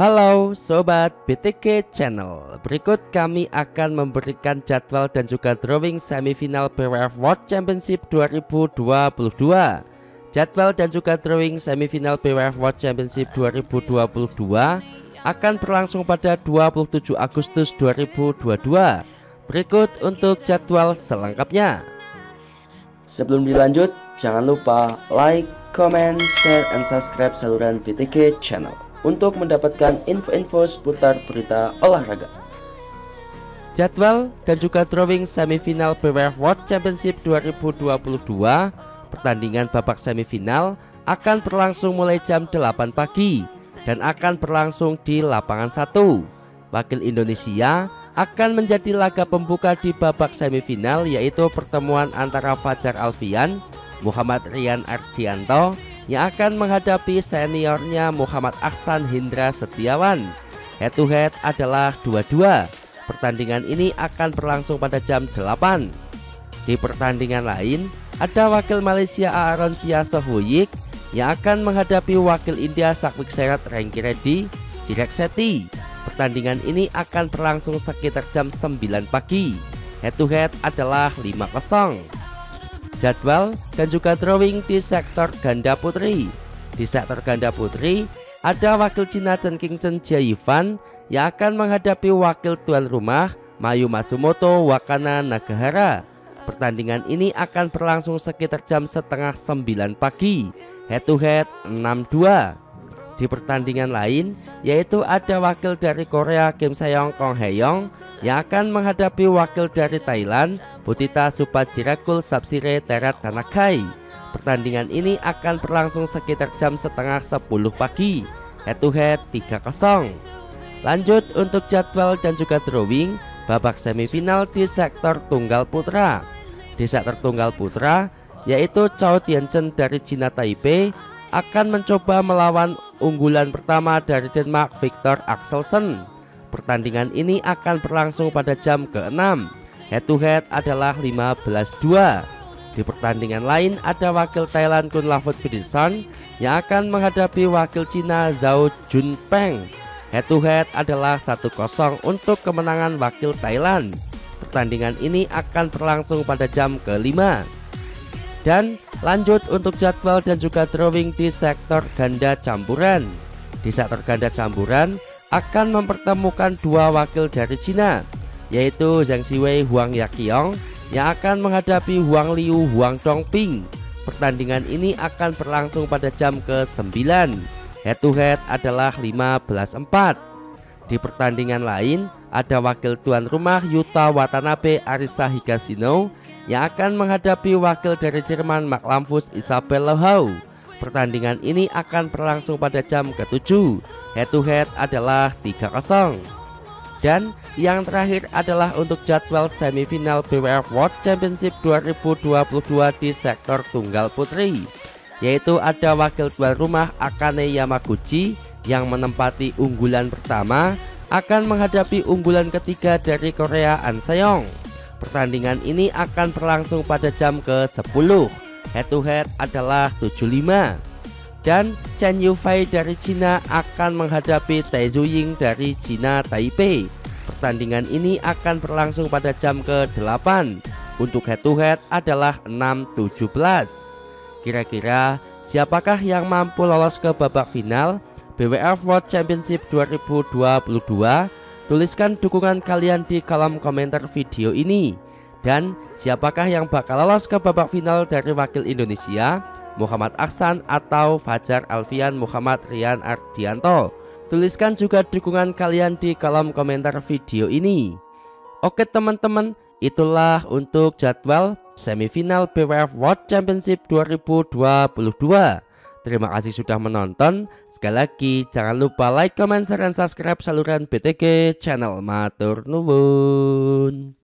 Halo Sobat BTG Channel. Berikut kami akan memberikan jadwal dan juga drawing semifinal BWF World Championship 2022. Jadwal dan juga drawing semifinal BWF World Championship 2022 akan berlangsung pada 27 Agustus 2022. Berikut untuk jadwal selengkapnya. Sebelum dilanjut, jangan lupa like, comment, share, and subscribe saluran BTG Channel untuk mendapatkan info-info seputar berita olahraga. Jadwal dan juga drawing semifinal BWF World Championship 2022. Pertandingan babak semifinal akan berlangsung mulai jam 8 pagi dan akan berlangsung di lapangan 1. Wakil Indonesia akan menjadi laga pembuka di babak semifinal, yaitu pertemuan antara Fajar Alfian, Muhammad Rian Ardianto yang akan menghadapi seniornya Muhammad Aksan Hindra Setiawan. Head to head adalah 2-2. Pertandingan ini akan berlangsung pada jam 8. Di pertandingan lain ada wakil Malaysia Aaron Siasohuyik yang akan menghadapi wakil India Sakwik Seret Rengki Reddy Chirag Shetty. Pertandingan ini akan berlangsung sekitar jam 9 pagi. Head to head adalah 5-0. Jadwal dan juga drawing di sektor ganda putri. Di sektor ganda putri ada wakil Cina Chen Qingchen Jia Yifan yang akan menghadapi wakil tuan rumah Mayu Matsumoto Wakana Nagahara. Pertandingan ini akan berlangsung sekitar jam setengah 9 pagi. Head to head 6-2. Di pertandingan lain yaitu ada wakil dari Korea Kim Saeong Kong Hae-yong yang akan menghadapi wakil dari Thailand Butita Supajirakul Sapsire Terat Tanakai. Pertandingan ini akan berlangsung sekitar jam setengah 10 pagi. Head to head 3-0. Lanjut untuk jadwal dan juga drawing babak semifinal di sektor tunggal putra. Di sektor tunggal putra yaitu Chou Tianchen dari Cina Taipei akan mencoba melawan unggulan pertama dari Denmark Victor Axelsen. Pertandingan ini akan berlangsung pada jam ke-6. Head to head adalah 15-2. Di pertandingan lain ada wakil Thailand Kun Lavut Vidinson yang akan menghadapi wakil Cina Zhao Junpeng. Head to head adalah 1-0 untuk kemenangan wakil Thailand. Pertandingan ini akan berlangsung pada jam ke-5. Dan lanjut untuk jadwal dan juga drawing di sektor ganda campuran. Di sektor ganda campuran akan mempertemukan dua wakil dari Cina, yaitu Zhang Siwei Huang Yaqiong yang akan menghadapi Huang Liu Huang Dongping. Pertandingan ini akan berlangsung pada jam ke-9. Head to head adalah 15-4. Di pertandingan lain ada wakil tuan rumah Yuta Watanabe Arisa Higashino yang akan menghadapi wakil dari Jerman Mark Lampus Isabel Lohau. Pertandingan ini akan berlangsung pada jam ke-7. Head to head adalah 3-0. Dan yang terakhir adalah untuk jadwal semifinal BWF World Championship 2022 di sektor tunggal putri, yaitu ada wakil tuan rumah Akane Yamaguchi yang menempati unggulan pertama akan menghadapi unggulan ketiga dari Korea An Seong. Pertandingan ini akan berlangsung pada jam ke-10. Head to head adalah 7-5. Dan Chen Yufei dari Cina akan menghadapi Tai Zuying dari Cina Taipei. Pertandingan ini akan berlangsung pada jam ke-8. Untuk head to head adalah 6-17. Kira-kira siapakah yang mampu lolos ke babak final BWF World Championship 2022? Tuliskan dukungan kalian di kolom komentar video ini. Dan siapakah yang bakal lolos ke babak final dari wakil Indonesia, Muhammad Aksan atau Fajar Alfian Muhammad Rian Ardianto? Tuliskan juga dukungan kalian di kolom komentar video ini. Oke teman-teman, itulah untuk jadwal semifinal BWF World Championship 2022. Terima kasih sudah menonton. Sekali lagi jangan lupa like, comment, share, dan subscribe saluran BTG Channel. Matur nuwun.